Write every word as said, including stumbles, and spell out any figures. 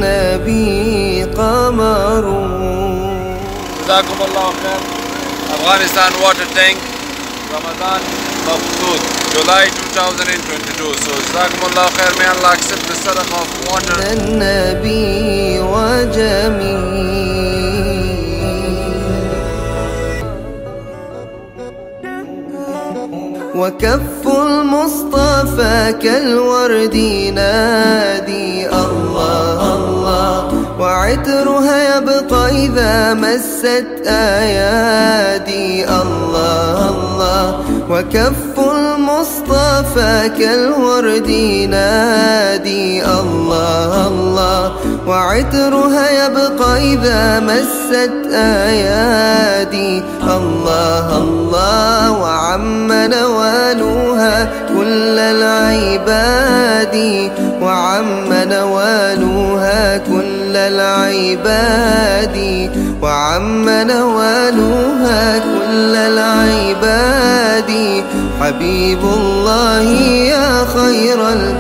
النبي قمر. جزاكم الله خير. Afghanistan water tank Ramadan Maqsood July two thousand twenty-two. So جزاكم الله خير. May Allah accept the sadaqah of water. النبي وجميل وكف المصطفى كالورد ينادي الله الله، وعطرها يبقى إذا مست أيادي الله الله. وكف المصطفى كالورد ينادي الله الله، وعطرها يبقى إذا مست أيادي الله الله. وعم نوالها كل العباد، وعم نوالها كل العباد، وعم نوالها كل العباد. حبيب الله يا خير البلاد.